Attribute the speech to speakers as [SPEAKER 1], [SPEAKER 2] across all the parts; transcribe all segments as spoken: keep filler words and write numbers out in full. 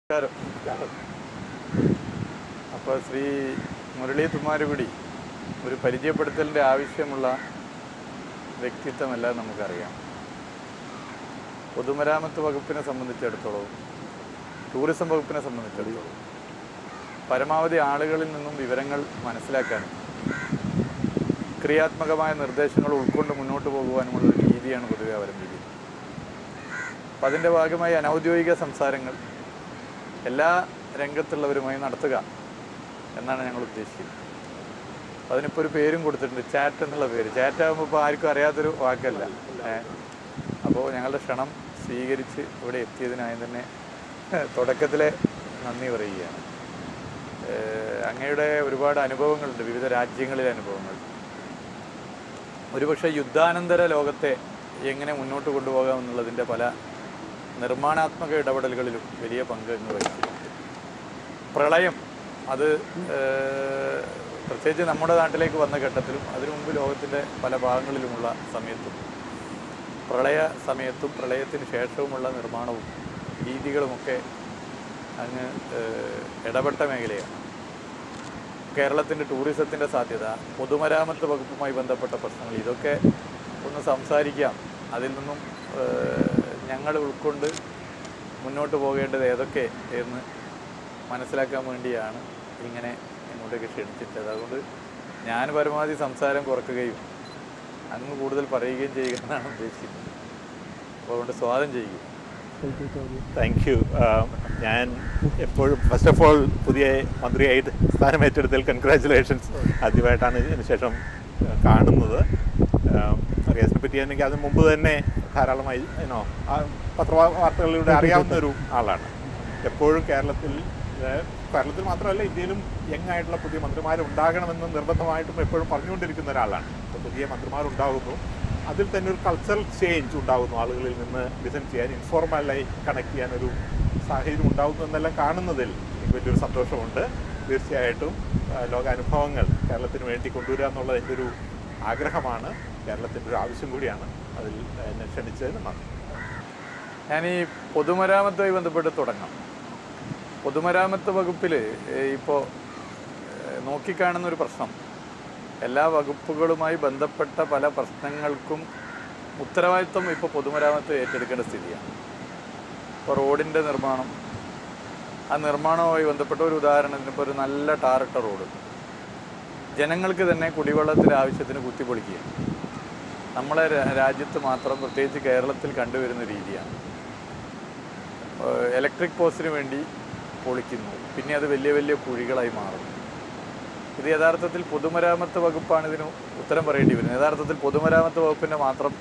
[SPEAKER 1] അപ്പോൾ ശ്രീ മുരളി തുമ്മാരുകുടി ഒരു പരിചയപ്പെടുത്തലിൻ്റെ ആവശ്യമുള്ള വ്യക്തിത്വമല്ല നമുക്കറിയാം. പൊതുമരാമത്ത് വകുപ്പിനെ സംബന്ധിച്ചിടത്തോളം, ടൂറിസം വകുപ്പിനെ സംബന്ധിച്ചിടത്തോളം പരമാവധി ആളുകളിൽ നിന്നും വിവരങ്ങൾ മനസ്സിലാക്കാനും ക്രിയാത്മകമായ നിർദ്ദേശങ്ങൾ ഉൾക്കൊണ്ട് മുന്നോട്ട് പോകുവാനുമുള്ള ഒരു രീതിയാണ് പൊതുവെ അവലംബിക്കുന്നത്. അപ്പം അതിൻ്റെ ഭാഗമായി അനൗദ്യോഗിക സംസാരങ്ങൾ എല്ലാ രംഗത്തുള്ളവരുമായി നടത്തുക എന്നാണ് ഞങ്ങൾ ഉദ്ദേശിക്കുന്നത്. അതിനിപ്പോൾ ഒരു പേരും കൊടുത്തിട്ടുണ്ട്, ചാറ്റ് എന്നുള്ള പേര്. ചാറ്റ് ആകുമ്പോൾ ഇപ്പോൾ ആർക്കും അറിയാത്തൊരു വാക്കല്ല. അപ്പോൾ ഞങ്ങളുടെ ക്ഷണം സ്വീകരിച്ച് ഇവിടെ എത്തിയതിനായി തന്നെ തുടക്കത്തിലെ നന്ദി പറയുകയാണ്. അങ്ങയുടെ ഒരുപാട് അനുഭവങ്ങളുണ്ട്, വിവിധ രാജ്യങ്ങളിലെ അനുഭവങ്ങൾ. ഒരുപക്ഷെ യുദ്ധാനന്തര ലോകത്തെ എങ്ങനെ മുന്നോട്ട് കൊണ്ടുപോകാമെന്നുള്ളതിൻ്റെ പല നിർമ്മാണാത്മക ഇടപെടലുകളിലും വലിയ പങ്ക് എന്ന് വഹിച്ചിട്ടുണ്ട്. പ്രളയം അത് പ്രത്യേകിച്ച് നമ്മുടെ നാട്ടിലേക്ക് വന്ന ഘട്ടത്തിലും അതിനു മുമ്പ് ലോകത്തിൻ്റെ പല ഭാഗങ്ങളിലുമുള്ള സമയത്തും പ്രളയ സമയത്തും പ്രളയത്തിന് ശേഷവുമുള്ള നിർമ്മാണവും രീതികളുമൊക്കെ അങ്ങ് ഇടപെട്ട മേഖലയാണ്. കേരളത്തിൻ്റെ ടൂറിസത്തിൻ്റെ സാധ്യത, പൊതുമരാമത്ത് വകുപ്പുമായി ബന്ധപ്പെട്ട പ്രശ്നങ്ങൾ, ഇതൊക്കെ ഒന്ന് സംസാരിക്കാം. അതിൽ നിന്നും ഞങ്ങൾ ഉൾക്കൊണ്ട് മുന്നോട്ട് പോകേണ്ടത് ഏതൊക്കെ എന്ന് മനസ്സിലാക്കാൻ വേണ്ടിയാണ് ഇങ്ങനെ ഇങ്ങോട്ടേക്ക് ക്ഷണിച്ചിട്ടത്. അതുകൊണ്ട് ഞാൻ പരമാവധി സംസാരം കുറയ്ക്കുകയും അങ്ങ് കൂടുതൽ പറയുകയും ചെയ്യുക എന്നാണ് ഉദ്ദേശിക്കുന്നത്. അപ്പോൾ അതുകൊണ്ട് സ്വാഗതം ചെയ്യുക.
[SPEAKER 2] Thank you. ഞാൻ എപ്പോഴും ഫസ്റ്റ് ഓഫ് ഓൾ പുതിയ മന്ത്രിയായിട്ട് സ്ഥാനം ഏറ്റെടുത്തതിൽ കൺഗ്രാറ്റുലേഷൻസ്. ആദ്യമായിട്ടാണ് ഇതിന് ശേഷം കാണുന്നത്. റിയാസിനെ പറ്റി എനിക്ക് അതിന് മുമ്പ് തന്നെ ധാരാളമായി എന്നോ പത്രവാർത്തകളിലൂടെ അറിയാവുന്ന ഒരു ആളാണ്. എപ്പോഴും കേരളത്തിൽ കേരളത്തിൽ മാത്രമല്ല ഇന്ത്യയിലും യങ് ആയിട്ടുള്ള പുതിയ മന്ത്രിമാരുണ്ടാകണമെന്ന് നിർബന്ധമായിട്ടും എപ്പോഴും പറഞ്ഞുകൊണ്ടിരിക്കുന്ന ഒരാളാണ്. അപ്പോൾ പുതിയ മന്ത്രിമാരുണ്ടാകുന്നു, അതിൽ തന്നെ ഒരു കൾച്ചറൽ ചേഞ്ച് ഉണ്ടാകുന്നു. ആളുകളിൽ നിന്ന് ലിസൺ ചെയ്യാൻ, ഇൻഫോർമലായി കണക്ട് ചെയ്യാനൊരു സാഹചര്യം ഉണ്ടാകുന്നു എന്നെല്ലാം കാണുന്നതിൽ എനിക്ക് വലിയൊരു സന്തോഷമുണ്ട്. തീർച്ചയായിട്ടും ലോകാനുഭവങ്ങൾ കേരളത്തിന് വേണ്ടി കൊണ്ടുവരിക എന്നുള്ളത് എൻ്റെ ഒരു ആഗ്രഹമാണ്, കേരളത്തിൻ്റെ ഒരു ആവശ്യം കൂടിയാണ്. അതിൽ എന്നെ ക്ഷണിച്ചതിന് നന്ദി.
[SPEAKER 1] ഞാൻ ഈ പൊതുമരാമത്തുമായി ബന്ധപ്പെട്ട് തുടങ്ങാം. പൊതുമരാമത്ത് വകുപ്പിൽ ഇപ്പോൾ നോക്കിക്കാണുന്ന ഒരു പ്രശ്നം, എല്ലാ വകുപ്പുകളുമായി ബന്ധപ്പെട്ട പല പ്രശ്നങ്ങൾക്കും ഉത്തരവാദിത്വം ഇപ്പോൾ പൊതുമരാമത്ത് ഏറ്റെടുക്കേണ്ട സ്ഥിതിയാണ്. ഇപ്പോൾ റോഡിൻ്റെ നിർമ്മാണം, ആ നിർമ്മാണവുമായി ബന്ധപ്പെട്ട ഒരു ഉദാഹരണത്തിന് ഇപ്പോൾ ഒരു നല്ല ടാറിട്ട റോഡ് ജനങ്ങൾക്ക് തന്നെ കുടിവെള്ളത്തിൻ്റെ ആവശ്യത്തിന് കുത്തിപ്പൊളിക്കുക നമ്മളെ രാജ്യത്ത് മാത്രം, പ്രത്യേകിച്ച് കേരളത്തിൽ കണ്ടുവരുന്ന രീതിയാണ്. ഇലക്ട്രിക് പോസ്റ്റിന് വേണ്ടി പൊളിക്കുന്നു, പിന്നെ അത് വലിയ വലിയ കുഴികളായി മാറും. ഇത് യഥാർത്ഥത്തിൽ പൊതുമരാമത്ത് വകുപ്പാണ് ഇതിന് ഉത്തരം പറയേണ്ടി വരുന്നത്. യഥാർത്ഥത്തിൽ പൊതുമരാമത്ത് വകുപ്പിൻ്റെ മാത്രം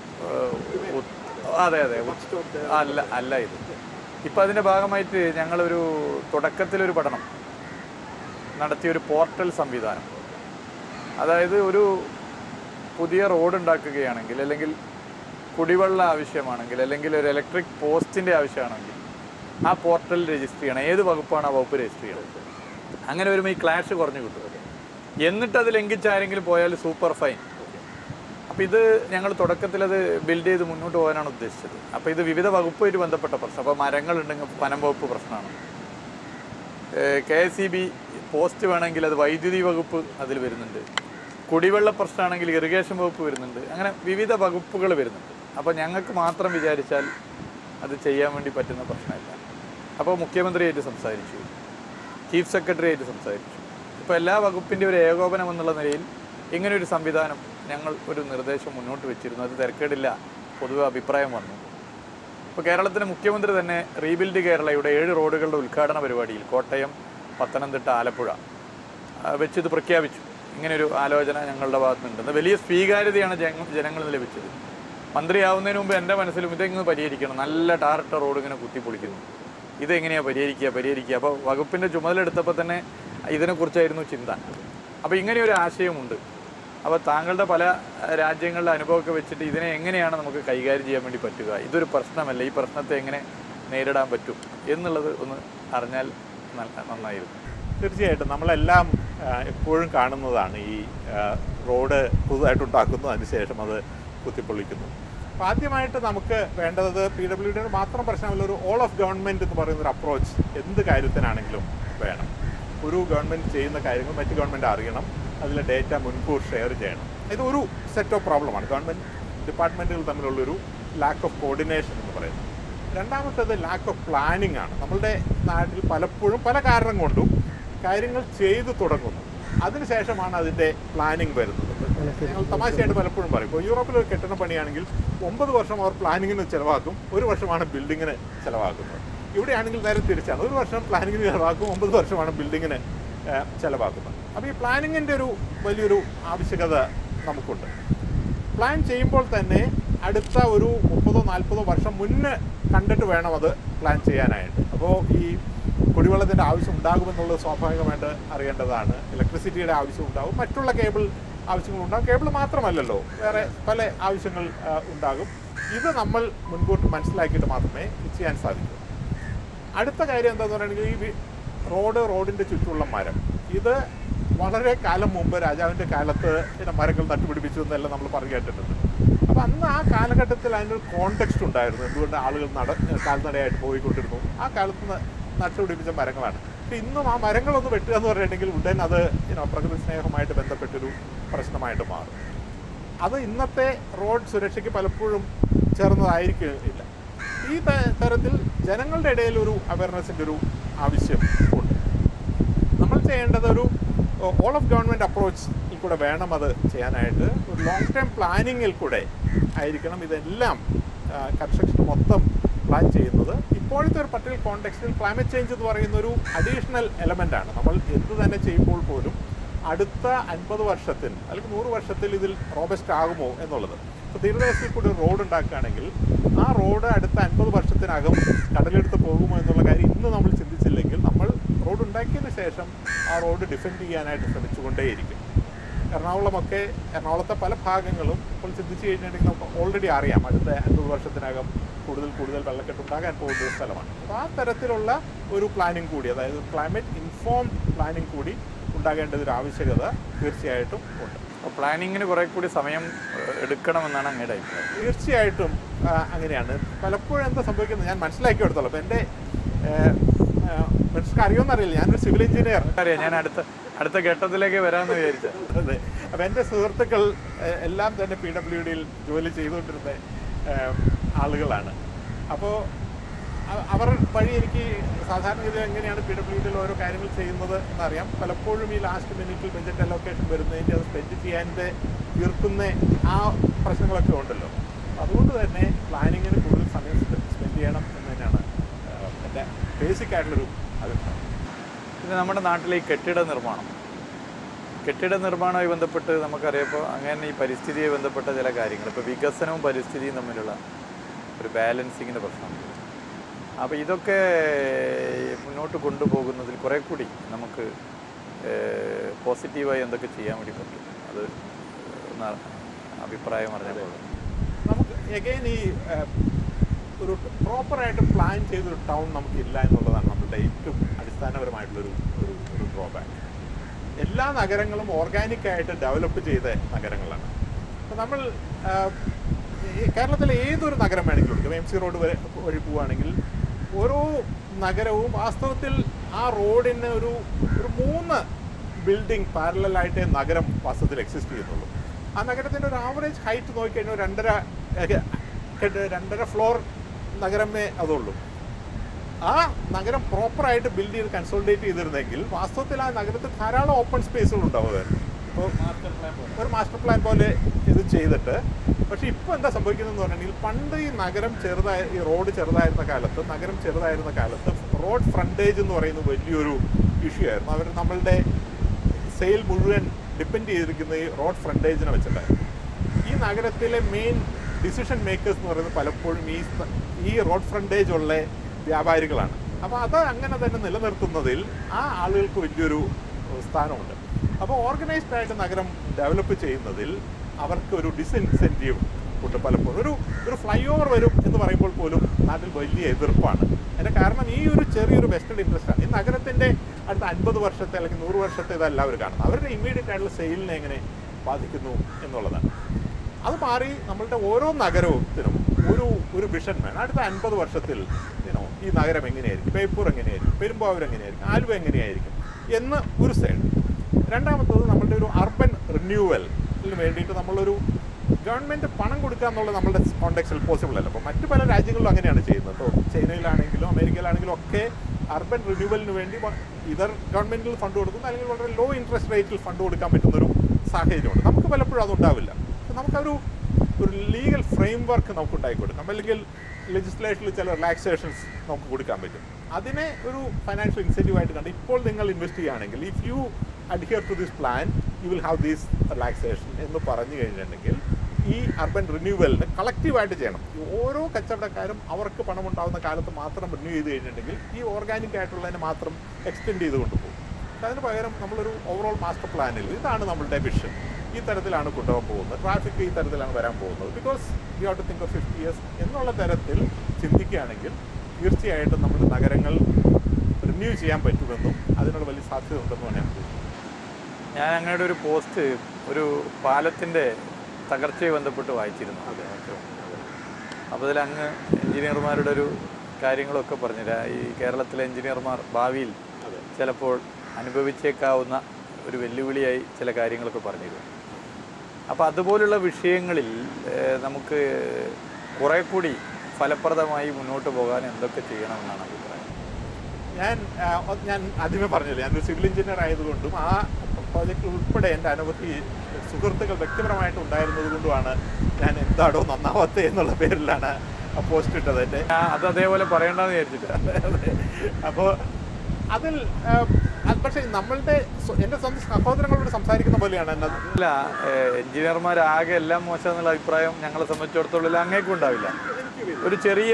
[SPEAKER 1] അതെ അതെ അല്ല അല്ല ഇത്. ഇപ്പം അതിൻ്റെ ഭാഗമായിട്ട് ഞങ്ങളൊരു തുടക്കത്തിലൊരു പഠനം നടത്തിയൊരു പോർട്ടൽ സംവിധാനം, അതായത് ഒരു പുതിയ റോഡ് ഉണ്ടാക്കുകയാണെങ്കിൽ, അല്ലെങ്കിൽ കുടിവെള്ളം ആവശ്യമാണെങ്കിൽ, അല്ലെങ്കിൽ ഒരു ഇലക്ട്രിക് പോസ്റ്റിൻ്റെ ആവശ്യമാണെങ്കിൽ ആ പോർട്ടൽ രജിസ്റ്റർ ചെയ്യണം. ഏത് വകുപ്പാണ് ആ വകുപ്പ് രജിസ്റ്റർ ചെയ്യണത്? അങ്ങനെ വരുമ്പോൾ ഈ ക്ലാഷ് കുറഞ്ഞു കിട്ടും. എന്നിട്ട് അത് ലംഘിച്ച് ആരെങ്കിലും പോയാൽ സൂപ്പർ ഫൈൻ. അപ്പോൾ ഇത് ഞങ്ങൾ തുടക്കത്തിലത് ബിൽഡ് ചെയ്ത് മുന്നോട്ട് പോകാനാണ് ഉദ്ദേശിച്ചത്. അപ്പോൾ ഇത് വിവിധ വകുപ്പുമായിട്ട് ബന്ധപ്പെട്ട പ്രശ്നം. അപ്പോൾ മരങ്ങളുണ്ടെങ്കിൽ വനം വകുപ്പ് പ്രശ്നമാണ്. K S E B post വേണമെങ്കിൽ അത് വൈദ്യുതി വകുപ്പ് അതിൽ വരുന്നുണ്ട്. കുടിവെള്ള പ്രശ്നമാണെങ്കിൽ ഇറിഗേഷൻ വകുപ്പ് വരുന്നുണ്ട്. അങ്ങനെ വിവിധ വകുപ്പുകൾ വരുന്നുണ്ട്. അപ്പോൾ ഞങ്ങൾക്ക് മാത്രം വിചാരിച്ചാൽ അത് ചെയ്യാൻ വേണ്ടി പറ്റുന്ന പ്രശ്നമില്ല. അപ്പോൾ മുഖ്യമന്ത്രിയായിട്ട് സംസാരിച്ചു, ചീഫ് സെക്രട്ടറി ആയിട്ട് സംസാരിച്ചു. ഇപ്പോൾ എല്ലാ വകുപ്പിൻ്റെ ഒരു ഏകോപനം എന്നുള്ള നിലയിൽ ഇങ്ങനെയൊരു സംവിധാനം ഞങ്ങൾ ഒരു നിർദ്ദേശം മുന്നോട്ട് വെച്ചിരുന്നു. അത് തിരക്കേടില്ല, പൊതുവെ അഭിപ്രായം വന്നു. ഇപ്പോൾ കേരളത്തിൻ്റെ മുഖ്യമന്ത്രി തന്നെ റീബിൽഡ് കേരളയുടെ ഏഴ് റോഡുകളുടെ ഉദ്ഘാടന പരിപാടിയിൽ കോട്ടയം, പത്തനംതിട്ട, ആലപ്പുഴ വെച്ചിത് പ്രഖ്യാപിച്ചു. ഇങ്ങനെയൊരു ആലോചന ഞങ്ങളുടെ ഭാഗത്തുനിന്നുണ്ട്. വലിയ സ്വീകാര്യതയാണ് ജനങ്ങളിൽ ലഭിച്ചത്. മന്ത്രിയാവുന്നതിന് മുമ്പ് എൻ്റെ മനസ്സിലും ഇതെങ്ങനെ പരിഹരിക്കണം, നല്ല ടാറിട്ട റോഡ് ഇങ്ങനെ കുത്തിപ്പൊളിക്കുന്നു, ഇതെങ്ങനെയാണ് പരിഹരിക്കുക പരിഹരിക്കുക അപ്പോൾ വകുപ്പിൻ്റെ ചുമതലെടുത്തപ്പോൾ തന്നെ ഇതിനെക്കുറിച്ചായിരുന്നു ചിന്ത. അപ്പോൾ ഇങ്ങനെയൊരു ആശയമുണ്ട്. അപ്പോൾ താങ്കളുടെ പല രാജ്യങ്ങളുടെ അനുഭവമൊക്കെ വെച്ചിട്ട് ഇതിനെ എങ്ങനെയാണ് നമുക്ക് കൈകാര്യം ചെയ്യാൻ വേണ്ടി പറ്റുക, ഇതൊരു പ്രശ്നമല്ല, ഈ പ്രശ്നത്തെ എങ്ങനെ നേരിടാൻ പറ്റും എന്നുള്ളത് ഒന്ന് അറിഞ്ഞാൽ നന്നായിരുന്നു.
[SPEAKER 2] തീർച്ചയായിട്ടും നമ്മളെല്ലാം എപ്പോഴും കാണുന്നതാണ് ഈ റോഡ് പുതുതായിട്ടുണ്ടാക്കുന്നു, അതിനുശേഷം അത് കുത്തിപ്പൊളിക്കുന്നു. അപ്പോൾ ആദ്യമായിട്ട് നമുക്ക് വേണ്ടത് പി ഡബ്ല്യു ഡിയുടെ മാത്രം പ്രശ്നമല്ല, ഒരു ഓൾ ഓഫ് ഗവൺമെൻറ് എന്ന് പറയുന്നൊരു അപ്രോച്ച് എന്ത് കാര്യത്തിനാണെങ്കിലും വേണം. ഒരു ഗവൺമെൻറ് ചെയ്യുന്ന കാര്യങ്ങൾ മറ്റ് ഗവൺമെൻറ് അറിയണം, അതിലെ ഡേറ്റ മുൻകൂർ ഷെയർ ചെയ്യണം. ഇതൊരു സെറ്റ് ഓഫ് പ്രോബ്ലമാണ് ഗവൺമെൻറ് ഡിപ്പാർട്ട്മെൻറ്റുകൾ തമ്മിലുള്ളൊരു ലാക്ക് ഓഫ് കോർഡിനേഷൻ എന്ന് പറയുന്നത്. രണ്ടാമത്തേത് ലാക്ക് ഓഫ് പ്ലാനിങ് ആണ്. നമ്മളുടെ നാട്ടിൽ പലപ്പോഴും പല കാരണം കൊണ്ടും കാര്യങ്ങൾ ചെയ്തു തുടങ്ങുന്നു, അതിനുശേഷമാണ് അതിൻ്റെ പ്ലാനിങ് വരുന്നത്. ഞങ്ങൾ തമാശയായിട്ട് പലപ്പോഴും പറയും, ഇപ്പോൾ യൂറോപ്പിലൊരു കെട്ടിട പണിയാണെങ്കിൽ ഒമ്പത് വർഷം അവർ പ്ലാനിങ്ങിന് ചിലവാക്കും, ഒരു വർഷമാണ് ബിൽഡിങ്ങിന് ചിലവാക്കുന്നത്. ഇവിടെയാണെങ്കിൽ നേരെ തിരിച്ചാണ്, ഒരു വർഷം പ്ലാനിങ്ങിന് ചിലവാക്കും, ഒമ്പത് വർഷമാണ് ബിൽഡിങ്ങിന് ചിലവാക്കുന്നത്. അപ്പോൾ ഈ പ്ലാനിങ്ങിൻ്റെ ഒരു വലിയൊരു ആവശ്യകത നമുക്കുണ്ട്. പ്ലാൻ ചെയ്യുമ്പോൾ തന്നെ അടുത്ത ഒരു മുപ്പതോ നാൽപ്പതോ വർഷം മുന്നേ കണ്ടിട്ട് വേണം അത് പ്ലാൻ ചെയ്യാനായിട്ട്. അപ്പോൾ ഈ കുടിവെള്ളത്തിൻ്റെ ആവശ്യം ഉണ്ടാകുമെന്നുള്ളത് സ്വാഭാവികമായിട്ട് അറിയേണ്ടതാണ്. ഇലക്ട്രിസിറ്റിയുടെ ആവശ്യം ഉണ്ടാകും, മറ്റുള്ള കേബിൾ ആവശ്യങ്ങളുണ്ടാകും. കേബിൾ മാത്രമല്ലല്ലോ, വേറെ പല ആവശ്യങ്ങൾ ഉണ്ടാകും. ഇത് നമ്മൾ മുൻകൂട്ടി മനസ്സിലാക്കിയിട്ട് മാത്രമേ ചെയ്യാൻ സാധിക്കൂ. അടുത്ത കാര്യം എന്താണെന്ന് പറയുകയാണെങ്കിൽ ഈ റോഡ് റോഡിൻ്റെ ചുറ്റുമുള്ള മരം, ഇത് വളരെ കാലം മുമ്പ് രാജാവിൻ്റെ കാലത്ത് ഇങ്ങനെ മരങ്ങൾ നട്ടുപിടിപ്പിച്ചു എന്നെല്ലാം നമ്മൾ പറഞ്ഞു കേട്ടിട്ടുണ്ട്. അപ്പോൾ അന്ന് ആ കാലഘട്ടത്തിൽ അതിൻ്റെ ഒരു കോണ്ടെക്സ്റ്റ് ഉണ്ടായിരുന്നു, എന്തുകൊണ്ട് ആളുകൾ നട കാൽനടയായിട്ട് പോയിക്കൊണ്ടിരുന്നു. ആ കാലത്ത് നട്ടുപിടിപ്പിച്ച മരങ്ങളാണ്. പക്ഷേ ഇന്നും ആ മരങ്ങളൊന്ന് വെട്ടുക എന്ന് പറഞ്ഞിട്ടുണ്ടെങ്കിൽ ഉടൻ അത് പ്രകൃതി സ്നേഹമായിട്ട് ബന്ധപ്പെട്ടൊരു പ്രശ്നമായിട്ട് മാറും. അത് ഇന്നത്തെ റോഡ് സുരക്ഷയ്ക്ക് പലപ്പോഴും ചേർന്നതായിരിക്കില്ല. ഈ തരത്തിൽ ജനങ്ങളുടെ ഇടയിൽ ഒരു അവയർനെസ്സിൻ്റെ ഒരു ആവശ്യം ഉണ്ട്. നമ്മൾ ചെയ്യേണ്ടത് ഒരു ഓൾ ഓഫ് ഗവൺമെൻറ് അപ്രോച്ചിൽ കൂടെ വേണം അത് ചെയ്യാനായിട്ട്. ഒരു ലോങ് ടേം പ്ലാനിങ്ങിൽ കൂടെ ആയിരിക്കണം ഇതെല്ലാം കൺസ്ട്രക്ഷൻ മൊത്തം പ്ലാൻ ചെയ്യുന്നത്. ഇപ്പോഴത്തെ ഒരു പർട്ടിക്കുലർ കോണ്ടെക്സ്റ്റിൽ ക്ലൈമറ്റ് ചേഞ്ച് എന്ന് പറയുന്ന ഒരു അഡീഷണൽ എലമെൻ്റാണ്. നമ്മൾ എന്ത് തന്നെ ചെയ്യുമ്പോൾ പോലും അടുത്ത അൻപത് വർഷത്തിൽ അല്ലെങ്കിൽ നൂറ് വർഷത്തിൽ ഇതിൽ റോബസ്റ്റ് ആകുമോ എന്നുള്ളത്. ഇപ്പോൾ തീരദേശത്തിൽ കൂടി ഒരു റോഡ് ഉണ്ടാക്കുകയാണെങ്കിൽ ആ റോഡ് അടുത്ത അൻപത് വർഷത്തിനകം കടലെടുത്ത് പോകുമോ എന്നുള്ള കാര്യം ഇന്ന് നമ്മൾ ചിന്തിച്ചില്ലെങ്കിൽ നമ്മൾ റോഡ് ഉണ്ടാക്കിയതിന് ശേഷം ആ റോഡ് ഡിഫെൻഡ് ചെയ്യാനായിട്ട് ശ്രമിച്ചുകൊണ്ടേയിരിക്കും. എറണാകുളമൊക്കെ എറണാകുളത്തെ പല ഭാഗങ്ങളും ഇപ്പോൾ ചിന്തിച്ച് കഴിഞ്ഞിട്ടുണ്ടെങ്കിൽ നമുക്ക് ഓൾറെഡി അറിയാം അടുത്ത അൻപത് വർഷത്തിനകം കൂടുതൽ കൂടുതൽ വെള്ളക്കെട്ടുണ്ടാകാൻ പോകുന്ന ഒരു സ്ഥലമാണ്. അപ്പോൾ ആ തരത്തിലുള്ള ഒരു പ്ലാനിങ് കൂടി, അതായത് ക്ലൈമറ്റ് ഇൻഫോംഡ് പ്ലാനിങ് കൂടി ഉണ്ടാകേണ്ടത് ഒരു ആവശ്യകത തീർച്ചയായിട്ടും ഉണ്ട്.
[SPEAKER 1] പ്ലാനിങ്ങിന് കുറെ കൂടി സമയം എടുക്കണമെന്നാണ് അങ്ങയുടെ അഭിപ്രായം?
[SPEAKER 2] തീർച്ചയായിട്ടും അങ്ങനെയാണ്. പലപ്പോഴും എന്താ സംഭവിക്കുന്നത് ഞാൻ മനസ്സിലാക്കി എടുത്തോളൂ. അപ്പോൾ എൻ്റെ മനുഷ്യർക്ക് അറിയുമെന്നറിയില്ല, ഞാനൊരു സിവിൽ എഞ്ചിനീയർ.
[SPEAKER 1] അറിയാം, ഞാൻ അടുത്ത അടുത്ത ഘട്ടത്തിലേക്ക് വരാമെന്ന് വിചാരിച്ചത്.
[SPEAKER 2] അതെ. അപ്പോൾ എൻ്റെ സുഹൃത്തുക്കൾ എല്ലാം തന്നെ പി ഡബ്ല്യു ഡിയിൽ ജോലി ചെയ്തുകൊണ്ടിരുന്ന ആളുകളാണ്. അപ്പോൾ അവർ വഴി എനിക്ക് സാധാരണഗതി എങ്ങനെയാണ് പി ഡബ്ല്യു ഡിയിൽ ഓരോ കാര്യങ്ങൾ ചെയ്യുന്നത് എന്നറിയാം. പലപ്പോഴും ഈ ലാസ്റ്റ് മിനിറ്റിൽ ബഡ്ജറ്റ് അലോക്കേഷൻ വരുന്നതിൻ്റെ അത് സ്പെൻഡ് ചെയ്യാൻ്റെ തീർക്കുന്ന ആ പ്രശ്നങ്ങളൊക്കെ ഉണ്ടല്ലോ. അതുകൊണ്ട് തന്നെ പ്ലാനിങ്ങിന് കൂടുതൽ സമയം സ്പെൻഡ് ചെയ്യണം എന്ന് തന്നെയാണ് എൻ്റെ ബേസിക് ആയിട്ടുള്ളൊരു അഭിപ്രായം.
[SPEAKER 1] പിന്നെ നമ്മുടെ നാട്ടിലെ ഈ കെട്ടിട നിർമ്മാണം കെട്ടിട നിർമ്മാണവുമായി ബന്ധപ്പെട്ട് നമുക്കറിയപ്പോൾ അങ്ങനെ ഈ പരിസ്ഥിതിയെ ബന്ധപ്പെട്ട ചില കാര്യങ്ങൾ, ഇപ്പോൾ വികസനവും പരിസ്ഥിതിയും തമ്മിലുള്ള ഒരു ബാലൻസിങ്ങിൻ്റെ പ്രശ്നമുണ്ട്. അപ്പോൾ ഇതൊക്കെ മുന്നോട്ട് കൊണ്ടുപോകുന്നതിൽ കുറേ കൂടി നമുക്ക് പോസിറ്റീവായി എന്തൊക്കെ ചെയ്യാൻ വേണ്ടി പറ്റും, അത് ഒന്ന് അഭിപ്രായം പറഞ്ഞപ്പോൾ.
[SPEAKER 2] നമുക്ക് എഗെയിൻ ഈ ഒരു പ്രോപ്പറായിട്ട് പ്ലാൻ ചെയ്തൊരു ടൗൺ നമുക്കില്ല എന്നുള്ളതാണ് നമ്മളുടെ ഏറ്റവും അടിസ്ഥാനപരമായിട്ടുള്ളൊരു ഒരു ഒരു ഡ്രോബാക്ക്. എല്ലാ നഗരങ്ങളും ഓർഗാനിക്കായിട്ട് ഡെവലപ്പ് ചെയ്ത നഗരങ്ങളാണ്. അപ്പോൾ നമ്മൾ കേരളത്തിലെ ഏതൊരു നഗരം വേണമെങ്കിലും എടുക്കും, എം സി റോഡ് വരെ വഴി പോവുകയാണെങ്കിൽ ഓരോ നഗരവും വാസ്തവത്തിൽ ആ റോഡിന് ഒരു ഒരു മൂന്ന് ബിൽഡിംഗ് പാരലായിട്ട് നഗരം വാസ്തവത്തിൽ എക്സിസ്റ്റ് ചെയ്യുന്നുള്ളൂ. ആ നഗരത്തിൻ്റെ ഒരു ആവറേജ് ഹൈറ്റ് നോക്കിക്കഴിഞ്ഞാൽ രണ്ടര രണ്ടര ഫ്ലോർ നഗരമേ അതുള്ളൂ. ആ നഗരം പ്രോപ്പറായിട്ട് ബിൽഡ് ചെയ്ത് കൺസോളിഡേറ്റ് ചെയ്തിരുന്നെങ്കിൽ വാസ്തവത്തിൽ ആ നഗരത്തിൽ ധാരാളം ഓപ്പൺ സ്പേസുകൾ ഉണ്ടാവുമായിരുന്നു. ഇപ്പോൾ ഒരു മാസ്റ്റർ പ്ലാൻ പോലെ ഇത് ചെയ്തിട്ട്. പക്ഷേ ഇപ്പോൾ എന്താ സംഭവിക്കുന്നതെന്ന് പറഞ്ഞിട്ടുണ്ടെങ്കിൽ പണ്ട് ഈ നഗരം ചെറുതായ ഈ റോഡ് ചെറുതായിരുന്ന കാലത്ത് നഗരം ചെറുതായിരുന്ന കാലത്ത് റോഡ് ഫ്രണ്ടേജ് എന്ന് പറയുന്നത് വലിയൊരു ഇഷ്യൂ ആയിരുന്നു. അവർ നമ്മളുടെ സെയിൽ മുഴുവൻ ഡിപ്പെൻഡ് ചെയ്തിരിക്കുന്ന ഈ റോഡ് ഫ്രണ്ടേജിനെ വെച്ചിട്ടായിരുന്നു. ഈ നഗരത്തിലെ മെയിൻ ഡിസിഷൻ മേക്കേഴ്സ് എന്ന് പറയുന്നത് പലപ്പോഴും ഈ ഈ റോഡ് ഫ്രണ്ടേജ് ഉള്ള വ്യാപാരികളാണ്. അപ്പോൾ അത് അങ്ങനെ തന്നെ നിലനിർത്തുന്നതിൽ ആ ആളുകൾക്ക് വലിയൊരു സ്ഥാനമുണ്ട്. അപ്പോൾ ഓർഗനൈസ്ഡ് ആയിട്ട് നഗരം ഡെവലപ്പ് ചെയ്യുന്നതിൽ അവർക്ക് ഒരു ഡിസ്ഇൻസെൻറ്റീവ് ഉണ്ട്. പലപ്പോഴും ഒരു ഒരു ഫ്ലൈ ഓവർ വരും എന്ന് പറയുമ്പോൾ പോലും നാട്ടിൽ വലിയ എതിർപ്പാണ്. അതിൻ്റെ കാരണം ഈ ഒരു ചെറിയൊരു വെസ്റ്റഡ് ഇൻട്രസ്റ്റാണ്. ഈ നഗരത്തിൻ്റെ അടുത്ത അൻപത് വർഷത്തെ അല്ലെങ്കിൽ നൂറ് വർഷത്തെ ഇതല്ല അവർ കാണുന്നത്. അവരുടെ ഇമ്മീഡിയറ്റ് ആയിട്ടുള്ള സെയിലിനെ എങ്ങനെ ബാധിക്കുന്നു എന്നുള്ളതാണ്. അത് മാറി നമ്മളുടെ ഓരോ നഗരത്തിനും ഒരു ഒരു വിഷൻ വേണം. അടുത്ത അൻപത് വർഷത്തിൽ യുനോ ഈ നഗരം എങ്ങനെയായിരിക്കും, ബേപ്പൂർ എങ്ങനെയായിരിക്കും, പെരുമ്പാവൂർ എങ്ങനെയായിരിക്കും, ആലുവ എങ്ങനെയായിരിക്കും എന്ന് ഒരു സൈഡ്. രണ്ടാമത്തത് നമ്മളുടെ ഒരു അർബൻ റിന്യൂവലിന് വേണ്ടിയിട്ട് നമ്മളൊരു ഗവൺമെൻറ് പണം കൊടുക്കുക എന്നുള്ളത് നമ്മുടെ കോണ്ടെക്സ്റ്റിൽ പോസിബിൾ അല്ല. അപ്പോൾ മറ്റു പല രാജ്യങ്ങളിലും അങ്ങനെയാണ് ചെയ്യുന്നത്. ഇപ്പോൾ ചൈനയിലാണെങ്കിലും അമേരിക്കയിലാണെങ്കിലും ഒക്കെ അർബൻ റിന്യൂവലിന് വേണ്ടി ഇതർ ഗവൺമെൻറ്റിൽ ഫണ്ട് കൊടുക്കുന്നു, അല്ലെങ്കിൽ വളരെ ലോ ഇൻട്രസ്റ്റ് റേറ്റിൽ ഫണ്ട് കൊടുക്കാൻ പറ്റുന്നൊരു സാഹചര്യമുണ്ട്. നമുക്ക് പലപ്പോഴും അതുണ്ടാവില്ല. നമുക്കൊരു ഒരു ലീഗൽ ഫ്രെയിം വർക്ക് നമുക്ക് ഉണ്ടാക്കി കൊടുക്കാം, അല്ലെങ്കിൽ ലെജിസ്ലേഷനിൽ ചില റിലാക്സേഷൻസ് നമുക്ക് കൊടുക്കാൻ പറ്റും. അതിനെ ഒരു ഫൈനാൻഷ്യൽ ഇൻസെൻറ്റീവായിട്ട് കണ്ട് ഇപ്പോൾ നിങ്ങൾ ഇൻവെസ്റ്റ് ചെയ്യുകയാണെങ്കിൽ if you adhere to this plan you will have these relaxation എന്ന് പറഞ്ഞു കഴിഞ്ഞിട്ടുണ്ടെങ്കിൽ ഈ അർബൻ റിന്യൂവലിന് കളക്റ്റീവായിട്ട് ചെയ്യണം. ഈ ഓരോ കച്ചവടക്കാരും അവർക്ക് പണമുണ്ടാകുന്ന കാലത്ത് മാത്രം റിന്യൂ ചെയ്ത് കഴിഞ്ഞിട്ടുണ്ടെങ്കിൽ ഈ ഓർഗാനിക് ആയിട്ടുള്ളതിനെ മാത്രം എക്സ്റ്റെൻഡ് ചെയ്ത് കൊണ്ടുപോകും. അതിന് പകരം നമ്മളൊരു ഓവറോൾ മാസ്റ്റർ പ്ലാനിൽ ഇതാണ് നമ്മളുടെ വിഷൻ, ഈ തരത്തിലാണ് കൊണ്ടുപോകാൻ പോകുന്നത്, ട്രാഫിക് ഈ തരത്തിലാണ് വരാൻ പോകുന്നത്, because you have to think of fifty years എന്നുള്ള തരത്തിൽ ചിന്തിക്കുകയാണെങ്കിൽ തീർച്ചയായിട്ടും നമ്മുടെ നഗരങ്ങൾ റിന്യൂ ചെയ്യാൻ പറ്റുമെന്നും അതിനുള്ള വലിയ സാധ്യത ഉണ്ടെന്നും ഞാൻ
[SPEAKER 1] ഞാൻ അങ്ങയുടെ ഒരു പോസ്റ്റ് ഒരു പാലത്തിൻ്റെ തകർച്ചയെ ബന്ധപ്പെട്ട് വായിച്ചിരുന്നു.
[SPEAKER 2] അതെ
[SPEAKER 1] അപ്പോൾ അതിൽ അങ്ങ് എഞ്ചിനീയർമാരുടെ ഒരു കാര്യങ്ങളൊക്കെ പറഞ്ഞില്ല. ഈ കേരളത്തിലെ എഞ്ചിനീയർമാർ ഭാവിയിൽ ചിലപ്പോൾ അനുഭവിച്ചേക്കാവുന്ന ഒരു വെല്ലുവിളിയായി ചില കാര്യങ്ങളൊക്കെ പറഞ്ഞിരുന്നു. അപ്പോൾ അതുപോലുള്ള വിഷയങ്ങളിൽ നമുക്ക് കുറേ കൂടി ഫലപ്രദമായി മുന്നോട്ട് പോകാൻ എന്തൊക്കെ ചെയ്യണമെന്നാണ് അഭിപ്രായം?
[SPEAKER 2] ഞാൻ ഞാൻ ആദ്യമേ പറഞ്ഞില്ല, ഞാനൊരു സിവിൽ എഞ്ചിനീയർ ആയതുകൊണ്ടും ആ പ്രോജക്റ്റ് ഉൾപ്പെടെ എൻ്റെ അനവധി സുഹൃത്തുക്കൾ വ്യക്തിപരമായിട്ട് ഉണ്ടായിരുന്നത് കൊണ്ടുമാണ് ഞാൻ എന്താണോ നന്നാവാത്ത എന്നുള്ള പേരിലാണ് പോസ്റ്റ് ഇട്ടത്. എൻ്റെ
[SPEAKER 1] അത് അതേപോലെ പറയേണ്ടെന്ന് വിചാരിച്ചിട്ട്.
[SPEAKER 2] അപ്പോൾ അതിൽ പക്ഷേ നമ്മളുടെ എൻ്റെ സ്വന്തം സഹോദരങ്ങളോട് സംസാരിക്കുന്ന പോലെയാണ് എന്നത്.
[SPEAKER 1] അല്ല, എഞ്ചിനീയർമാരാകെ എല്ലാം മോശം എന്നുള്ള അഭിപ്രായം ഞങ്ങളെ സംബന്ധിച്ചിടത്തോളം അങ്ങേക്കും ഉണ്ടാവില്ല. ഒരു ചെറിയ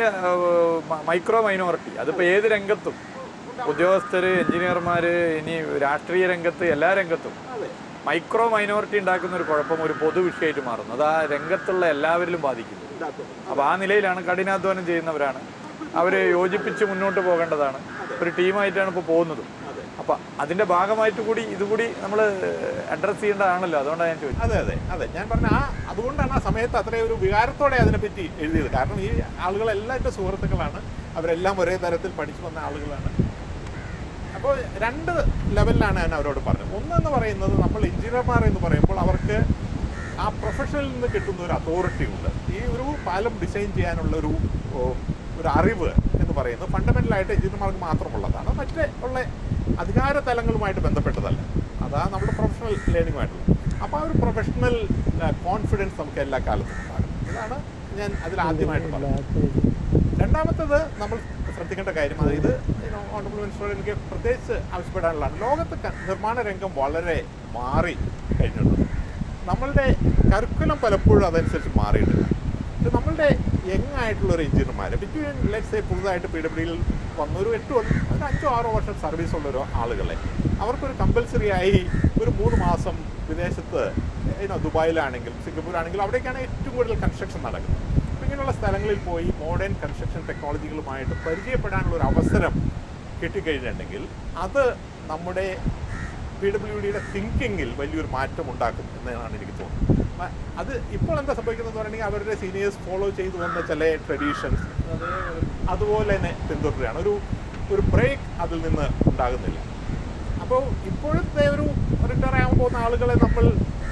[SPEAKER 1] മൈക്രോ മൈനോറിറ്റി, അതിപ്പോൾ ഏത് രംഗത്തും ഉദ്യോഗസ്ഥർ, എഞ്ചിനീയർമാർ, ഇനി രാഷ്ട്രീയ രംഗത്ത്, എല്ലാ രംഗത്തും മൈക്രോ മൈനോറിറ്റി ഉണ്ടാക്കുന്ന ഒരു കുഴപ്പം ഒരു പൊതുവിഷയമായിട്ട് മാറുന്നു. അത് ആ രംഗത്തുള്ള എല്ലാവരിലും ബാധിക്കുന്നു. അപ്പോൾ ആ നിലയിലാണ് കഠിനാധ്വാനം ചെയ്യുന്നവരാണ്, അവർ യോജിപ്പിച്ച് മുന്നോട്ട് പോകേണ്ടതാണ്. ഒരു ടീമായിട്ടാണ് ഇപ്പോൾ പോകുന്നതും. അപ്പം അതിൻ്റെ ഭാഗമായിട്ട് കൂടി ഇതുകൂടി നമ്മൾ അഡ്രസ്സ് ചെയ്യേണ്ടതാണല്ലോ. അതുകൊണ്ടാണ് ഞാൻ ചോദിച്ചത്.
[SPEAKER 2] അതെ അതെ അതെ ഞാൻ പറഞ്ഞ ആ അതുകൊണ്ടാണ് ആ സമയത്ത് അത്രയും ഒരു വികാരത്തോടെ അതിനെപ്പറ്റി എഴുതിയത്. കാരണം ഈ ആളുകളെല്ലാം എൻ്റെ സുഹൃത്തുക്കളാണ്, അവരെല്ലാം ഒരേ തരത്തിൽ പഠിച്ചു വന്ന ആളുകളാണ്. അപ്പോൾ രണ്ട് ലെവലിലാണ് ഞാൻ അവരോട് പറഞ്ഞത്. ഒന്നെന്ന് പറയുന്നത് നമ്മൾ എഞ്ചിനീയർമാർ എന്ന് പറയുമ്പോൾ അവർക്ക് ആ പ്രൊഫഷനിൽ നിന്ന് കിട്ടുന്ന ഒരു അതോറിറ്റി ഉണ്ട്. ഈ ഒരു പാലം ഡിസൈൻ ചെയ്യാനുള്ള ഒരു ഒരു അറിവ് എന്ന് പറയുന്നത് ഫണ്ടമെൻ്റലായിട്ട് എഞ്ചിനീയർമാർക്ക് മാത്രമുള്ളതാണ്, മറ്റേ ഉള്ള അധികാര തലങ്ങളുമായിട്ട് ബന്ധപ്പെട്ടതല്ല. അതാ നമ്മുടെ പ്രൊഫഷണൽ ലേണിങ്ങുമായിട്ടുള്ളത്. അപ്പോൾ ആ ഒരു പ്രൊഫഷണൽ കോൺഫിഡൻസ് നമുക്ക് എല്ലാ കാലത്തും ഉണ്ടാകും. ഇതാണ് ഞാൻ അതിൽ ആദ്യമായിട്ട് പറഞ്ഞത്. രണ്ടാമത്തത് നമ്മൾ ശ്രദ്ധിക്കേണ്ട കാര്യം, അതായത് ഓണറബിൾ മിനിസ്റ്ററോട് എനിക്ക് പ്രത്യേകിച്ച് ആവശ്യപ്പെടാനുള്ളതാണ്. ലോകത്ത് നിർമ്മാണ രംഗം വളരെ മാറി കഴിഞ്ഞിട്ടുണ്ട്. നമ്മളുടെ കറിക്കുലം പലപ്പോഴും അതനുസരിച്ച് മാറിയിട്ടില്ല. പക്ഷെ നമ്മളുടെ യങ് ആയിട്ടുള്ളൊരു എഞ്ചിനീയർമാർ ബിറ്റ്വീൻ ലെറ്റ്സ് സേ പുതുതായിട്ട് പി ഡബ്ല്യുയിൽ വന്നൊരു എട്ട് ഒരു അഞ്ചോ ആറോ വർഷം സർവീസ് ഉള്ളൊരു ആളുകളെ അവർക്കൊരു കമ്പൽസറി ആയി ഒരു മൂന്ന് മാസം വിദേശത്ത് ദുബായിലാണെങ്കിലും സിംഗപ്പൂരാണെങ്കിലും അവിടേക്കാണ് ഏറ്റവും കൂടുതൽ കൺസ്ട്രക്ഷൻ നടക്കുന്നത്. അപ്പോൾ ഇങ്ങനെയുള്ള സ്ഥലങ്ങളിൽ പോയി മോഡേൺ കൺസ്ട്രക്ഷൻ ടെക്നോളജികളുമായിട്ട് പരിചയപ്പെടാനുള്ള ഒരു അവസരം കിട്ടിക്കഴിഞ്ഞിട്ടുണ്ടെങ്കിൽ അത് നമ്മുടെ പി ഡബ്ല്യു ഡിയുടെ തിങ്കിങ്ങിൽ വലിയൊരു മാറ്റം ഉണ്ടാക്കും എന്നാണ് എനിക്ക് തോന്നുന്നത്. അത് ഇപ്പോൾ എന്താ സംഭവിക്കുന്നത് പറഞ്ഞിട്ടുണ്ടെങ്കിൽ അവരുടെ സീനിയേഴ്സ് ഫോളോ ചെയ്തു വന്ന ചില ട്രഡീഷൻസ് അതുപോലെ തന്നെ പിന്തുടരുകയാണ്. ഒരു ഒരു ബ്രേക്ക് അതിൽ നിന്ന് ഉണ്ടാകുന്നില്ല. അപ്പോൾ ഇപ്പോഴത്തെ ഒരു റിട്ടയർ ആകാൻ പോകുന്ന ആളുകളെ നമ്മൾ